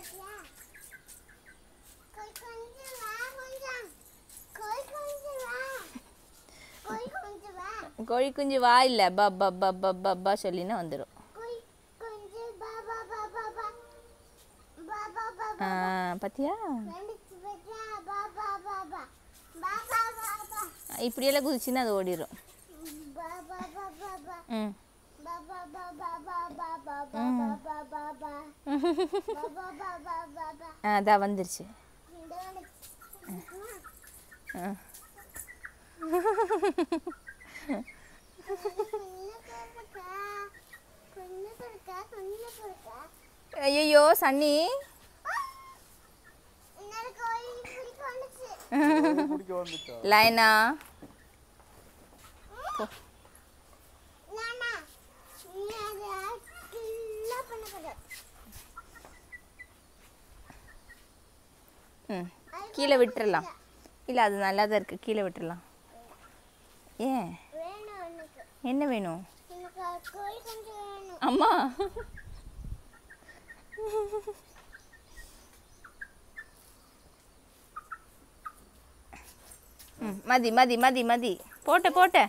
கோழி குஞ்சு வா இல்லை பப்பா பப்பா பப்பா சொல்லினா வந்துடும். பார்த்தியா இப்படியெல்லாம் குதிச்சுன்னா அது ஓடிடும். ம் அதான் வந்துருச்சு. ஐயோ சன்னி லைனா கீழே விட்டுறலாம். இல்லை அது நல்லா தான் இருக்குது, கீழே விட்டுறலாம். ஏன் என்ன வேணும்? அம்மா மதி மதி மதி மதி போட்ட போட்ட